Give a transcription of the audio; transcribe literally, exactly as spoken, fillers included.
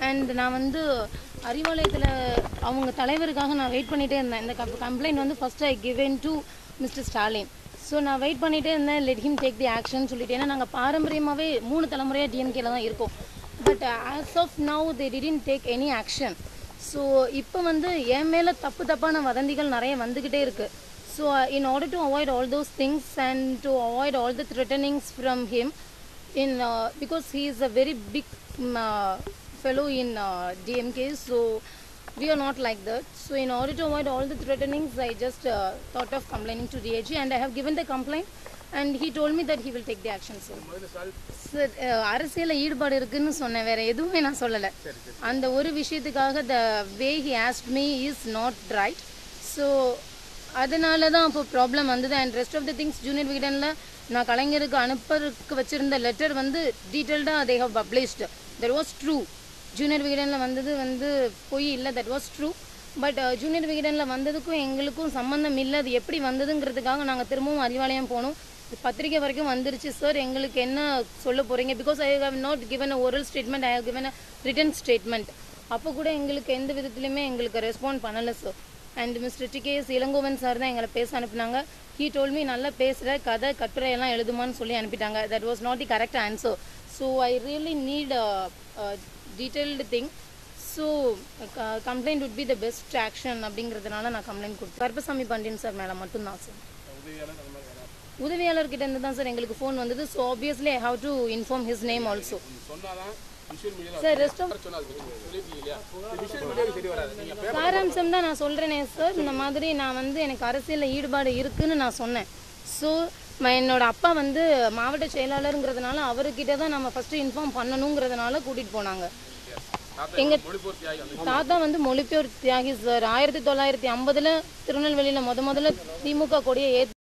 And நான் வந்து அறிவாலயத்தில் அவங்க தலைவருக்காக நான் வெயிட் பண்ணிகிட்டே இருந்தேன். இந்த கம்ப்ளைண்ட் வந்து first I given to mister Stalin. So நான் வெயிட் பண்ணிகிட்டே இருந்தேன், let him take the action சொல்லிட்டு. ஏன்னா நாங்கள் பாரம்பரியமாகவே மூணு தலைமுறையாக டிஎம்கேல தான் இருக்கோம். But as of now they didn't take any action. So இப்போ வந்து என் மேலே தப்பு தப்பான வதந்திகள் நிறைய வந்துக்கிட்டே இருக்குது. So in order to avoid all those things and to avoid all the threatenings from him in uh, because he is a very big um, uh, fellow in uh, D M K, so we are not like that. So in order to avoid all the threatenings, I just uh, thought of complaining to D I G, and I have given the complaint and he told me that he will take the action. So sir, அரசியல்ல ஈடுபாடு இருக்குன்னு சொன்னேன், வேற எதுவுமே நான் சொல்லல. அந்த ஒரு விஷயத்துக்காக the way he asked me is not right. So அதனால தான் அப்போ ப்ராப்ளம் வந்தது. And rest of the things junior விகடனில் நான் கலைஞருக்கு அனுப்பறதுக்கு வச்சுருந்த லெட்டர் வந்து டீட்டெயில்டாக they have published. That was true. Junior விகடனில் வந்தது வந்து பொய் இல்லை, that was true. But junior விகடனில் வந்ததுக்கும் எங்களுக்கும் சம்மந்தம் இல்லை. அது எப்படி வந்ததுங்கிறதுக்காக நாங்கள் திரும்பவும் அறிவாலயம் போனோம். பத்திரிக்கை வரைக்கும் வந்துருச்சு. சார் எங்களுக்கு என்ன சொல்ல போகிறீங்க? Because I have not given a oral statement, I have given a written statement. அப்போ கூட எங்களுக்கு எந்த விதத்துலையுமே எங்களுக்கு ரெஸ்பாண்ட் பண்ணலை sir. And mister T K S Elangovan sir தான் எங்களை பேச அனுப்புனாங்க. ஹீ டோல் மீ நல்லா பேசுகிற, கதை கட்டுரையெல்லாம் எழுதுமான்னு சொல்லி அனுப்பிட்டாங்க. That was not the correct answer. So I really need detailed thing. So complaint would be the best action அப்படிங்கிறதுனால நான் கம்ப்ளைண்ட் கொடுத்தேன். கருப்பசாமி பாண்டியன் சார் மேலே மட்டும்தான் சார். உதவியாளர்கிட்ட இருந்து தான் சார் எங்களுக்கு ஃபோன் வந்தது. So obviously I have to inform his name also. Sir rest of சாராம்சம் தான் நான் சொல்கிறேனே சார். இந்த மாதிரி நான் வந்து எனக்கு அரசியலில் ஈடுபாடு இருக்குதுன்னு நான் சொன்னேன். ஸோ என்னோட அப்பா வந்து மாவட்ட செயலாளருங்கிறதுனால அவர்கிட்ட தான் நம்ம ஃபஸ்ட்டு இன்ஃபார்ம் பண்ணணுங்கிறதுனால கூட்டிகிட்டு போனாங்க. எங்கள் தாத்தா வந்து மொழிபெயர் தியாகி சார். ஆயிரத்தி தொள்ளாயிரத்தி ஐம்பதில் திருநெல்வேலியில் முத முதல்ல திமுக கொடியை ஏற்றி